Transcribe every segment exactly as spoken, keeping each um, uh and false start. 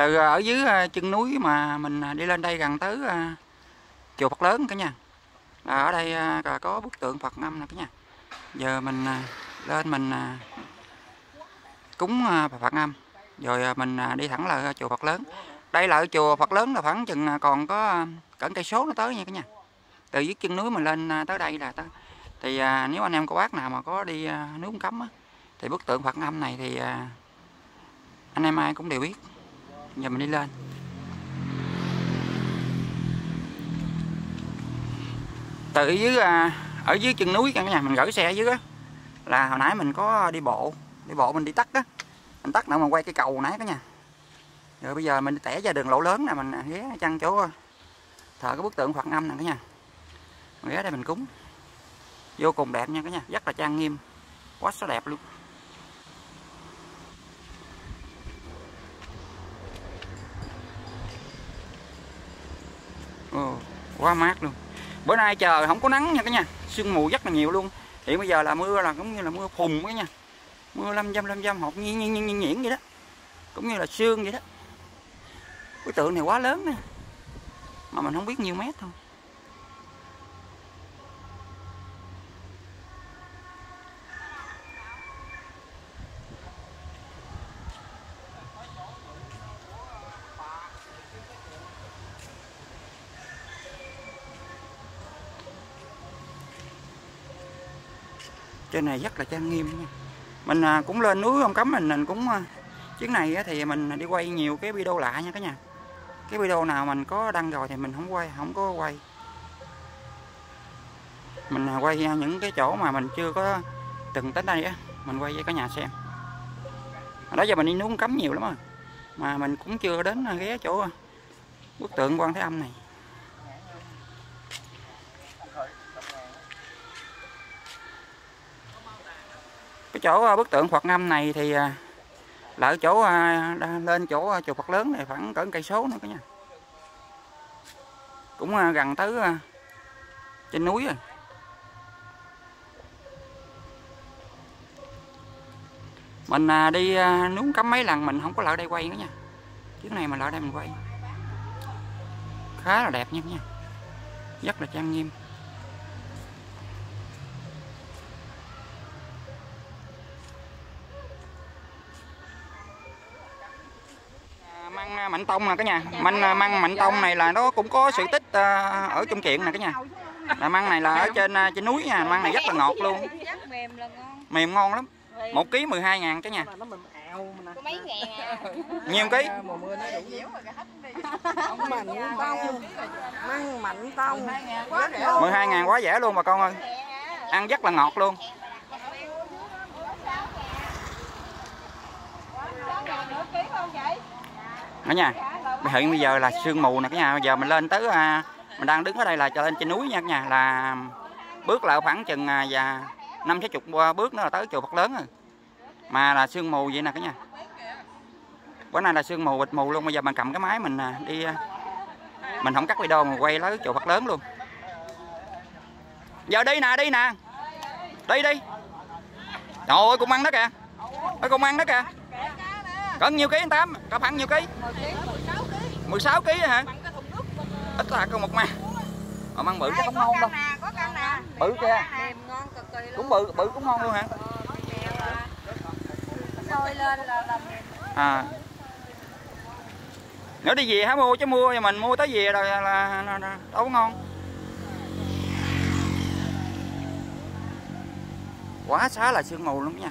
Từ ở dưới chân núi mà mình đi lên đây gần tới chùa Phật Lớn cả nhà. Ở đây có bức tượng Phật Ngâm nè cả nhà. Giờ mình lên mình cúng Phật Ngâm, rồi mình đi thẳng lại chùa Phật Lớn. Đây là chùa Phật Lớn là khoảng chừng còn có cỡ cây số nó tới nha cả nhà. Từ dưới chân núi mình lên tới đây là tới. Thì nếu anh em cô bác nào mà có đi núi Ông Cấm á, thì bức tượng Phật Ngâm này thì anh em ai cũng đều biết. Giờ mình đi lên. Từ dưới ở dưới chân núi cả nhà, mình gửi xe ở dưới á, là hồi nãy mình có đi bộ, đi bộ mình đi tắt á, mình tắt nữa mà quay cái cầu nãy cả nhà. Rồi bây giờ mình tẻ ra đường lộ lớn nè, mình ghé chăng chỗ thờ cái bức tượng Phật Ngâm nè cả nhà. Mình ghé đây mình cúng. Vô cùng đẹp nha cả nhà, rất là trang nghiêm, quá số đẹp luôn. Ồ, quá mát luôn. Bữa nay trời không có nắng nha cả nhà, sương mù rất là nhiều luôn. Hiện bây giờ là mưa là cũng như là mưa phùn cả nhà, mưa lâm dâm lâm dâm hột nhiên nhiên nhiên nhiễn vậy đó, cũng như là sương vậy đó. Cái tượng này quá lớn nè, mà mình không biết nhiêu mét thôi. Trên này rất là trang nghiêm nha. Mình cũng lên núi Ông Cấm, mình, mình cũng chuyến này thì mình đi quay nhiều cái video lạ nha cả nhà. Cái video nào mình có đăng rồi thì mình không quay, không có quay. Mình quay những cái chỗ mà mình chưa có từng tới đây á, mình quay cho cả nhà xem. Hồi đó giờ mình đi núi Ông Cấm nhiều lắm rồi, mà mình cũng chưa đến ghé chỗ bức tượng Quan Thế Âm này. Cái chỗ bức tượng Phật Ngâm này thì là ở chỗ lên chỗ chùa Phật Lớn này khoảng cỡ cây số nữa cả nhà. Cũng gần tới trên núi rồi. Mình đi núi Cấm mấy lần mình không có lại đây quay nữa nha. Chuyến này mình lại đây mình quay. Khá là đẹp nha nha. Rất là trang nghiêm. Măng Mạnh Tông nè cả nhà. Măng măng Mạnh Tông này là nó cũng có sự tích ở trong truyện nè cả nhà. Là măng này là ở trên trên núi nha, măng này rất là ngọt luôn. Mềm ngon lắm. một ký mười hai ngàn cả nhà. Nhiều ký? Măng Mạnh Tông mười hai ngàn quá rẻ luôn bà con ơi. Ăn rất là ngọt luôn. Cả nhà, hiện bây giờ là sương mù nè cả nhà. Bây giờ mình lên tới mình đang đứng ở đây là cho lên trên núi nha cả nhà, là bước lại khoảng chừng và năm sáu chục bước nữa là tới chùa Phật Lớn rồi. Mà là sương mù vậy nè cả nhà. Bữa nay là sương mù bịt mù luôn. Bây giờ mình cầm cái máy mình đi, mình không cắt video mà quay tới chùa Phật Lớn luôn. Giờ đi nè, đi nè. Đi đi. Trời ơi con măng đó kìa. Ôi con măng đó kìa. Cỡ nhiêu ký anh Tám? Cỡ khoảng nhiêu ký? mười sáu ký hả? Ít là con một măng. Mà măng bự chắc không ngon đâu. Bự kìa. Cũng bự, bự cũng ngon luôn hả? À. Nếu đi về hả mua chứ mua mình mua tới về rồi là, là, là, là đâu có ngon. Quá xá là sương mù lắm nha.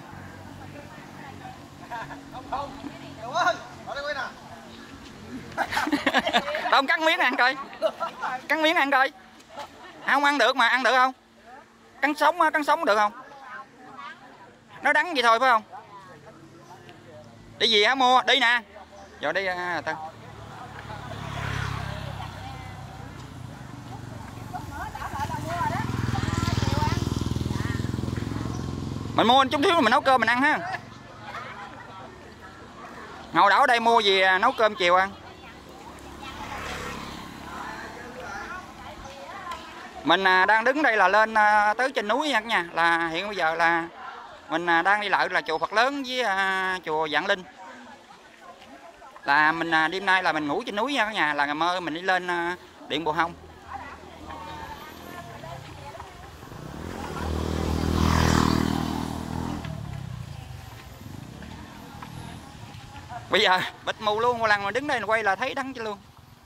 Đông cắn miếng ăn coi. Cắn miếng ăn coi. Không ăn được mà, ăn được không? Cắn sống cắn sống được không? Nó đắng vậy thôi phải không? Đi gì hả mua? Đi nè. Giờ đi à, ta. Mình mua chút xíu mình nấu cơm mình ăn ha. Ngồi đảo ở đây mua gì nấu cơm chiều ăn. Mình đang đứng đây là lên tới trên núi nha cả nhà. Là hiện bây giờ là mình đang đi lại là chùa Phật Lớn với chùa Vạn Linh. Là mình đêm nay là mình ngủ trên núi nha cả nhà, là ngày mơ mình đi lên Điện Bộ Hông. Bây giờ bịt mù luôn, một lần mà đứng đây quay là thấy đắng chứ luôn.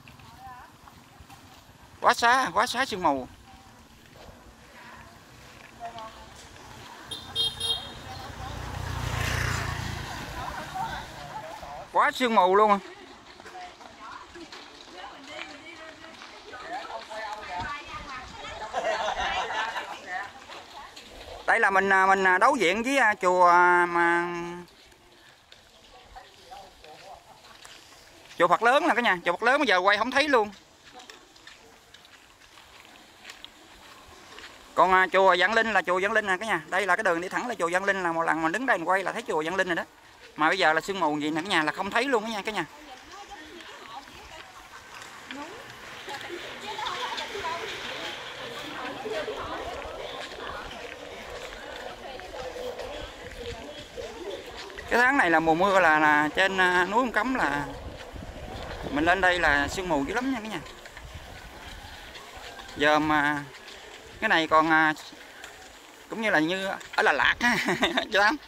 Quá xá, quá xá sương mù. Quá sương mù luôn. Đây là mình mình đối diện với chùa mà chùa Phật lớn nè cả nhà, chùa Phật lớn bây giờ quay không thấy luôn. Còn à, chùa Vạn Linh là chùa Vạn Linh nè cả nhà. Đây là cái đường đi thẳng là chùa Vạn Linh, là một lần mà đứng đây mình quay là thấy chùa Vạn Linh rồi đó. Mà bây giờ là sương mù gì nè cả nhà, là không thấy luôn đó nha cả nhà. Cái tháng này là mùa mưa, là, là trên núi Ông Cấm là mình lên đây là sương mù dữ lắm nha cả nhà. Giờ mà cái này còn cũng như là như ở Đà Lạt á chứ lắm.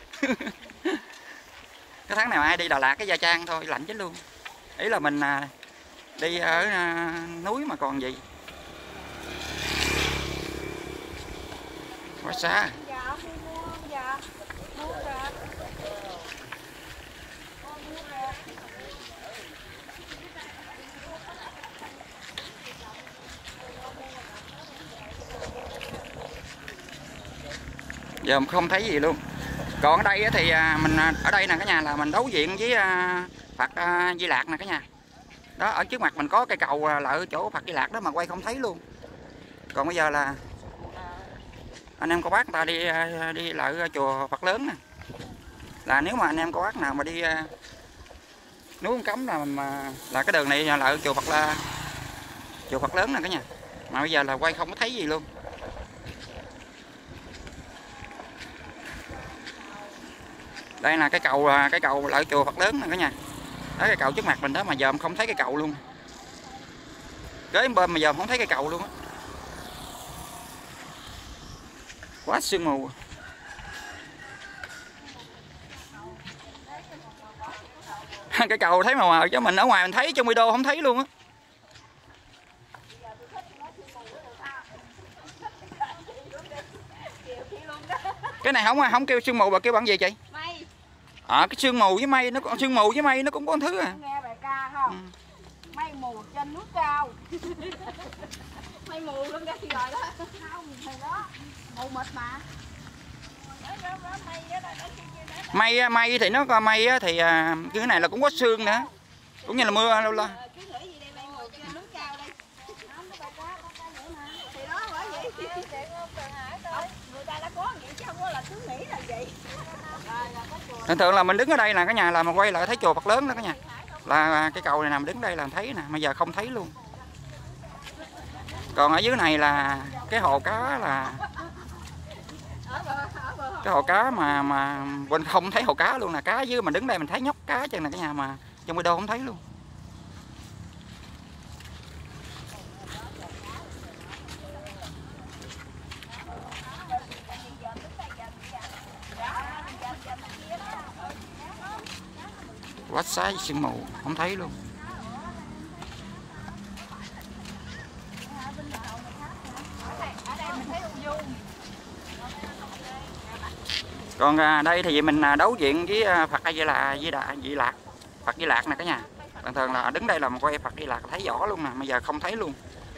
Cái tháng này mà ai đi Đà Lạt cái Nha Trang thôi lạnh chết luôn. Ý là mình đi ở núi mà còn gì. Quá xa. Giờ không thấy gì luôn. Còn ở đây thì mình ở đây nè cả nhà, là mình đối diện với Phật Di Lạc nè cả nhà. Đó, ở trước mặt mình có cây cầu là ở chỗ Phật Di Lạc đó mà quay không thấy luôn. Còn bây giờ là anh em cô bác người ta đi đi lại chùa Phật lớn nè. Là nếu mà anh em cô bác nào mà đi núi Ông Cấm là mà là cái đường này là ở chùa Phật là chùa Phật lớn nè cả nhà. Mà bây giờ là quay không có thấy gì luôn. Đây là cái cầu cái cầu lại chùa Phật lớn nè cả nhà. Đó, cái cầu trước mặt mình đó mà giờ không thấy cái cầu luôn. Kế bên mà giờ không thấy cái cầu luôn á. Quá sương mù. Cái cầu thấy màu mờ chứ mình ở ngoài mình thấy, trong video không thấy luôn á. Cái này không không kêu sương mù mà kêu bằng gì chị? Mây. À, cái sương mù với mây nó còn sương mù với mây nó cũng có một thứ à. Nghe bài ca không? Ừ. Mây mù trên núi cao. Mây mù luôn ra thì rồi đó. Không thì đó. Mù mịt mà. Mây mây thì nó có mây thì cái này là cũng có sương nữa. Cũng như là mưa đâu lo. Thường thường là mình đứng ở đây là cả nhà là mình quay lại thấy chùa Phật lớn đó cả nhà. Là cái cầu này nằm đứng đây là thấy nè, bây giờ không thấy luôn. Còn ở dưới này là cái hồ cá, là cái hồ cá mà mà bên không thấy hồ cá luôn nè, cá dưới mình đứng đây mình thấy nhóc cá chân nè cả nhà, mà trong video không thấy luôn. Quá xa sương mù không thấy luôn. Còn đây thì mình đối diện với Phật Di là Di Đà Di Lạc, Phật Di Lạc nè cả nhà. Thường thường là đứng đây là mình quay Phật Di Lạc thấy rõ luôn nè, bây giờ không thấy luôn.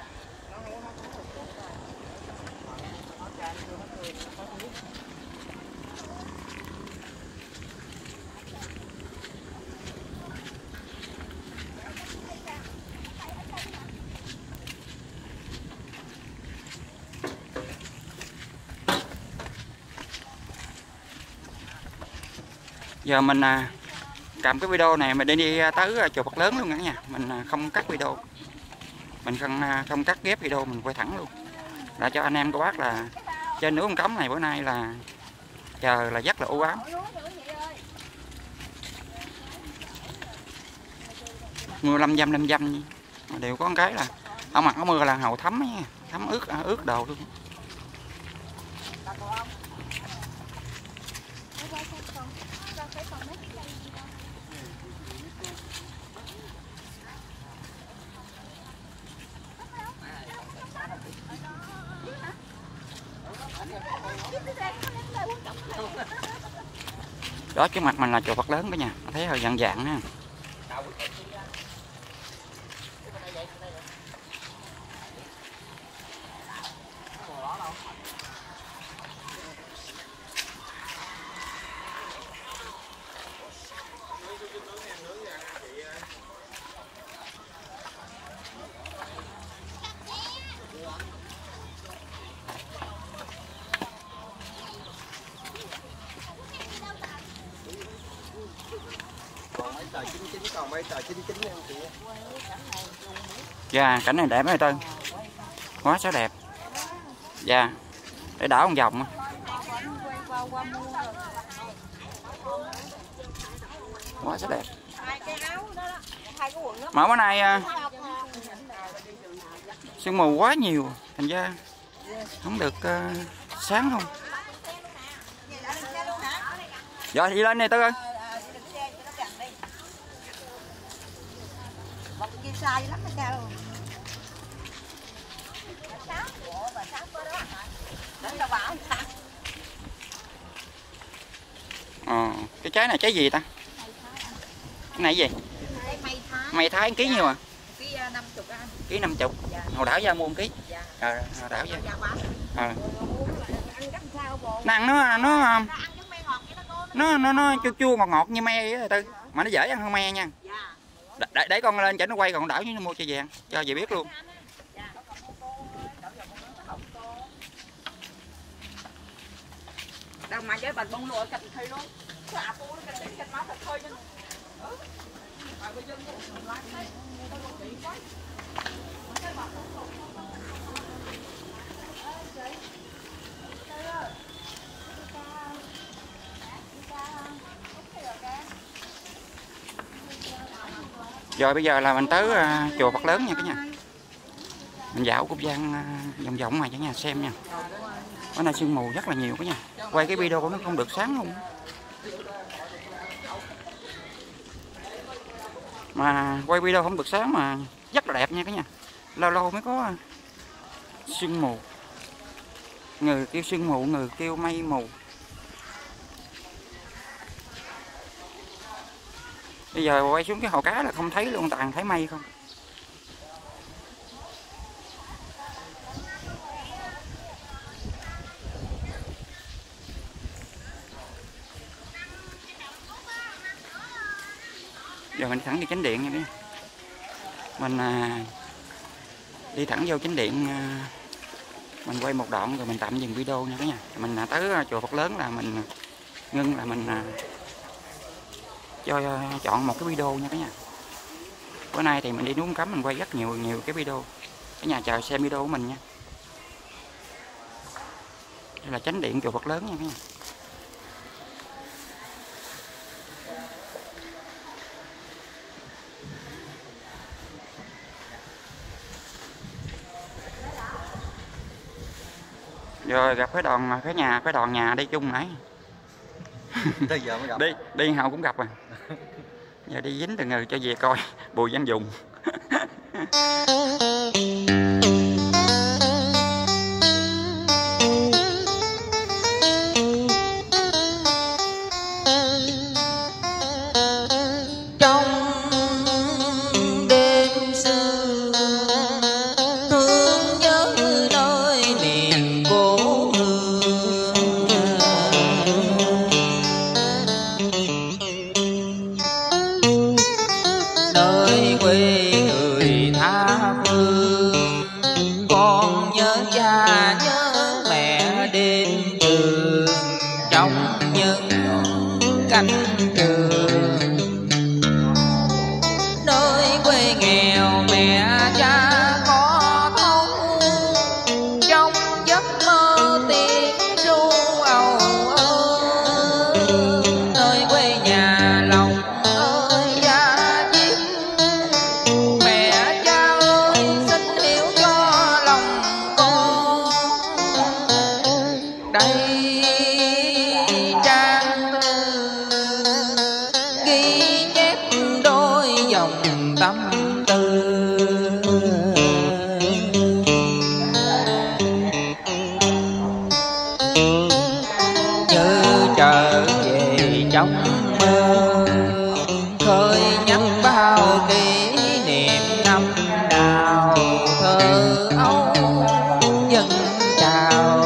Giờ mình cầm cái video này mình đi đi tới chùa Phật lớn luôn cả nhà, mình không cắt video, mình không không cắt ghép video, mình quay thẳng luôn, là cho anh em cô bác là trên núi Ông Cấm này bữa nay là trời là rất là u ám. mưa lâm dâm lâm dâm đều có một cái là ở mặt có mưa là hầu thấm nha, thấm ướt ướt đồ luôn. Đó, trước mặt mình là chùa Phật lớn đó nha, thấy hơi dạng dạng ha. Dạ, cảnh này đẹp mấy Tư. Quá sẽ đẹp. Dạ. Để đảo một vòng. Quá sẽ đẹp. Mà bữa nay sương mù quá nhiều, thành ra không được uh, sáng không. Dạ đi lên này Tư ơi. Ờ, cái trái này trái gì ta? Cái này gì? Mày thái ký nhiêu à? Ký năm chục. Hồi đảo ra mua một ký. Ờ, hồi đảo ra. Ờ. Nó ăn nó nó nó nó nó chua chua ngọt ngọt như me vậy Tư, mà nó dễ ăn hơn me nha. Để, để con lên cho nó quay còn đảo với nó mua cho vàng cho về biết luôn. Đâu mà với bạch bông lụa cạnh thây luôn. Xả phu nó cạnh cạnh máu thật thôi chứ. Ừ. Mà bây giờ nó lại thấy nó luôn bị quá. Rồi bây giờ là mình tới uh, chùa Phật lớn nha cả nhà. Mình dạo cũng gian uh, vòng vòng ngoài cho nhà xem nha. Bữa nay sương mù rất là nhiều cả nhà. Quay cái video nó không được sáng luôn. Mà quay video không được sáng mà rất là đẹp nha cả nhà. Lâu lâu mới có sương mù. Người kêu sương mù, người kêu mây mù. Bây giờ quay xuống cái hồ cá là không thấy luôn, toàn thấy mây không. Giờ mình thẳng đi chánh điện nha. Mình à, đi thẳng vô chánh điện à, mình quay một đoạn rồi mình tạm dừng video nha cả nhà. Mình à, tới chùa Phật lớn là mình ngưng là mình à, cho uh, chọn một cái video nha cả nhà. Bữa nay thì mình đi núi Cấm mình quay rất nhiều nhiều cái video. Cả nhà chờ xem video của mình nha. Đây là chánh điện chùa Phật lớn nha cả nhà. Rồi gặp cái đoàn cái nhà cái đoàn nhà đi chung nãy. Tới giờ mới gặp. Đi đi hậu cũng gặp à. Giờ đi dính từ người cho về coi Bùi Văn Dùng. thờ âu dân chào.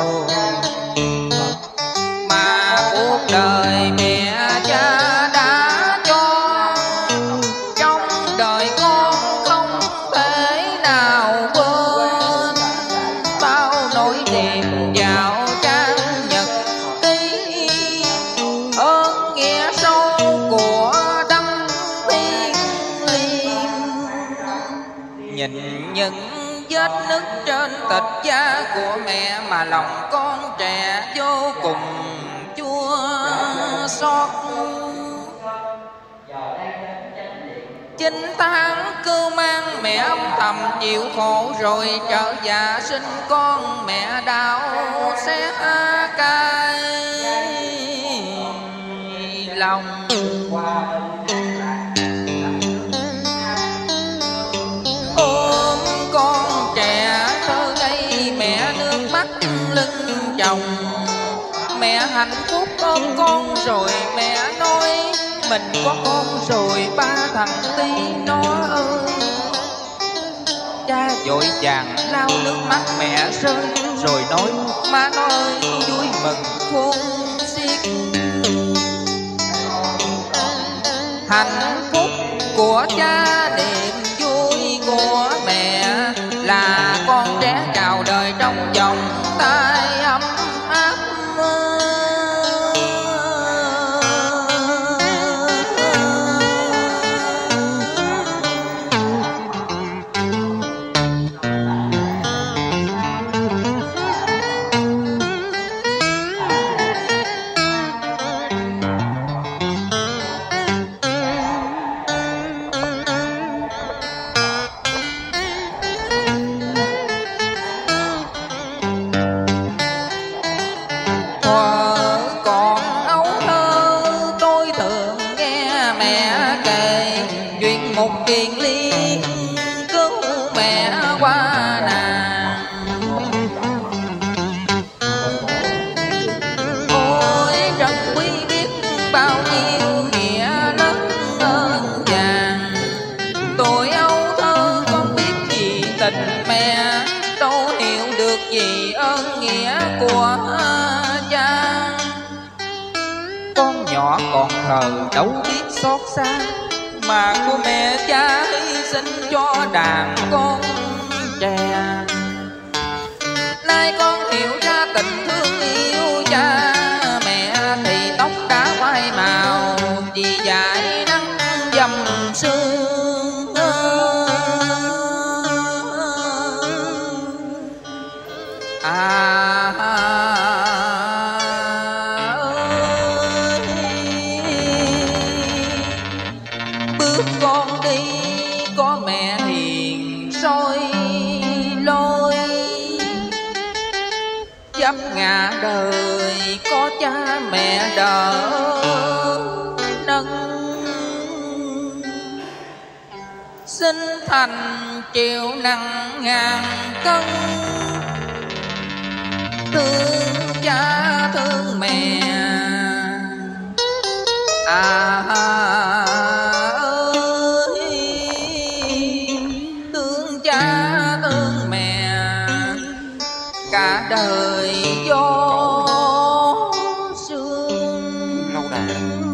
Mà cuộc đời mẹ cha đã cho, trong đời con không thể nào quên. Bao nỗi niềm vào trang nhật ký, ơn nghĩa sâu của đấng thiên liêng. Nhìn những vết nứt trên thịt da của mẹ mà lòng con trẻ vô cùng chua xót. Chín tháng cưu mang mẹ âm thầm chịu khổ, rồi trở dạ sinh con mẹ đau xé cay lòng. Ôm con trẻ thơ ngây mẹ nước mắt lưng chồng. Mẹ hạnh phúc ôm con rồi mẹ nói, mình có con rồi ba thằng tí nó ơi. Cha vội vàng lau nước mắt mẹ rơi, rồi nói má nó ơi tôi vui mừng khôn xiết. Hạnh phúc của cha niềm vui của mẹ, là con trẻ chào đời trong vòng tay ấm áp. Một kiền liên cứu mẹ qua nàng. Ôi trân quý biết bao nhiêu nghĩa lớn ơn vàng. Tuổi âu thơ con biết gì tình mẹ, đâu hiểu được gì ơn nghĩa của cha. Con nhỏ còn thờ đâu biết xót xa, mà của mẹ cha hy sinh cho đàn con trẻ. Nay con hiểu ra tình thương yêu cha mẹ, thì tóc đã phai màu vì dải nắng dầm sương. À, à con đi có mẹ hiền soi lối, dấp ngã đời có cha mẹ đỡ nâng. Sinh thành chịu nặng ngàn cân, thương cha thương mẹ. À, à cả đời gió sương. Lâu đài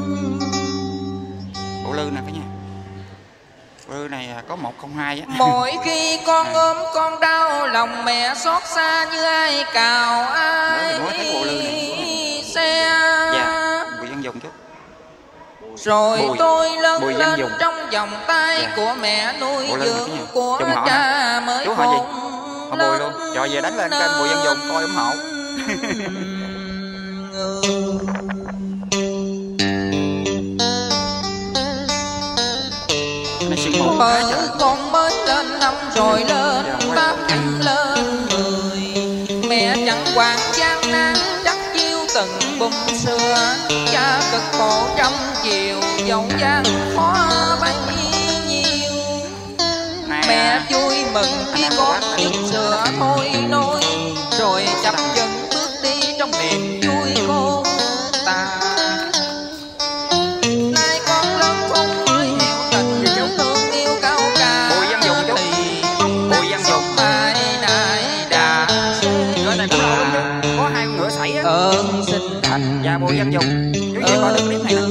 bộ lư nè cả nhà. Bộ lư này có một không hai á. Mỗi khi con ốm con đau, lòng mẹ xót xa như ai cào ai xe. Dạ, Bùi Văn Dùng chút. Rồi Bùi, tôi lớn Bùi lên Dùng. trong vòng tay Dạ. của mẹ nuôi dưỡng của cha cha mới chú họ gì? khôn Họ Bùi luôn. Rồi về đánh lên kênh Bùi Văn Dùng coi ủng hộ. Mới con mới lên năm rồi lên tám năm lên mười, mẹ chẳng quản gian nan chắc chiêu từng bùm xưa. Cha cực khổ trăm chiều dẫu gian khó bấy nhiêu, mẹ vui mừng khi con giúp sửa thôi nôi, rồi chậm dần bước đi trong niềm vui khôn tàn. Nay con lớn khôn mới hiểu tình thương yêu cao cả, Bùi Văn Dùng chút. thì Bùi Văn Dùng. mà Dạ Bùi Văn Dùng. Chú về coi được clip này nè.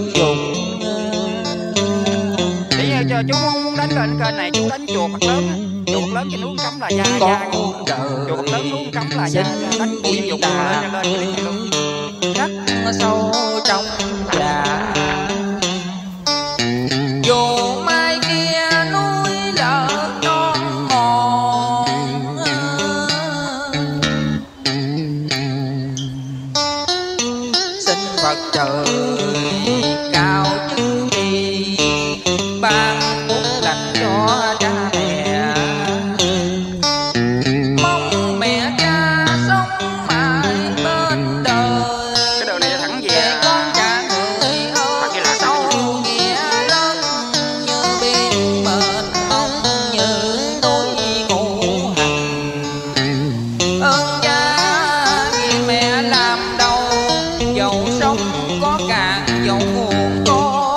Tí như cho chú muốn, muốn đánh lên kênh này chú đánh chùa Phật lớn á. Chùa Phật lớn trên núi Cấm là gia gia. Chùa Phật lớn núi Cấm là gia đánh Bùi Văn Dùng lên lên clip này luôn. Rất sâu trong dạ. Dù mai kia núi lở non mòn, xin Phật trời cao chư trì ban phúc lành cho cha mẹ, mong mẹ cha sống mãi bên đời. Cái đường này thẳng về con cha người ơi sâu nghĩa lớn như biển mênh mông như núi ngũ hành. Ơn cha vì mẹ làm đầu, dầu sông có cạn dầu nguồn có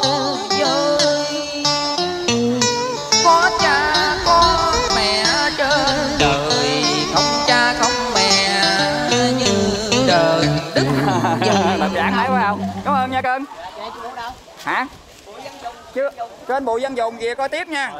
dơi. Có cha có mẹ trên đời, không cha không mẹ như đời Đức Bạn giảng thấy phải không? Cảm ơn nha cưng. Hả? Chưa. Kênh Bùi Văn Dùng về coi tiếp nha.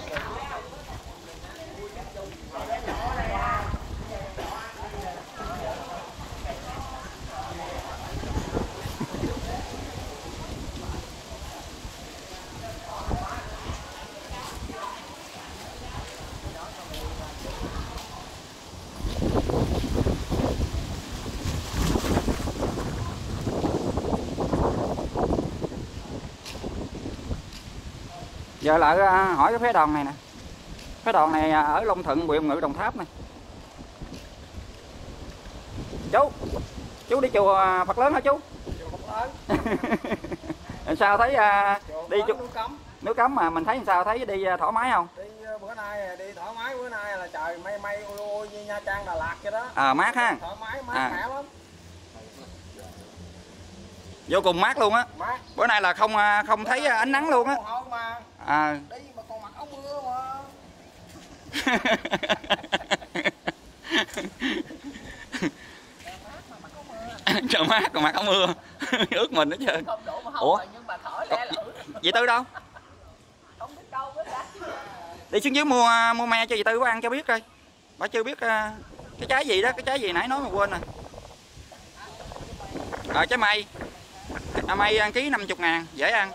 Giờ lại hỏi cái phế đòn này nè. Phế đòn này ở Long Thuận, huyện Ngự, Đồng Tháp này. Chú, chú đi chùa Phật lớn hả chú? Chùa Phật lớn. Sao thấy uh, đi chùa núi Cấm. Núi Cấm mà mình thấy sao, thấy đi thoải mái không? Đi bữa nay đi thoải mái, bữa nay là trời mây mây ôi như Nha Trang, Đà Lạt vậy đó. À mát ha. Thoải mái, mát à. mẻ lắm. Vô cùng mát luôn á. Mát. Bữa nay là không không thấy ánh nắng luôn á. Mà. À. Đi mà còn mặc áo mưa mà. Trời mát còn mặc áo mưa. Ướt mình hết trơn. Ủa? Dì Tư đâu? Đi xuống dưới mua mua me cho dì Tư bà ăn cho biết coi. Bà chưa biết cái trái gì đó, cái trái gì nãy nói mà quên rồi. Ờ trái mây. À, mây ăn ký năm mươi ngàn, dễ ăn.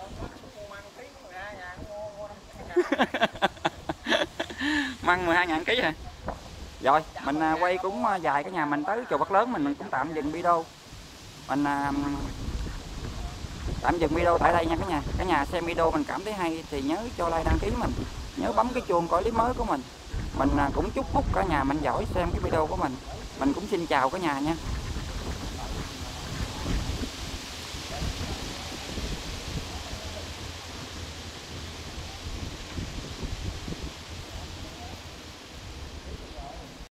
Măng mười hai ngàn ký hả? Rồi, mình quay cũng dài cái nhà mình tới chùa Phật lớn, mình, mình cũng tạm dừng video. Mình tạm dừng video tại đây nha cả nhà. Cả nhà xem video mình cảm thấy hay thì nhớ cho like, đăng ký mình. Nhớ bấm cái chuông coi clip mới của mình. Mình cũng chúc phúc cả nhà mình giỏi xem cái video của mình. Mình cũng xin chào cả nhà nha.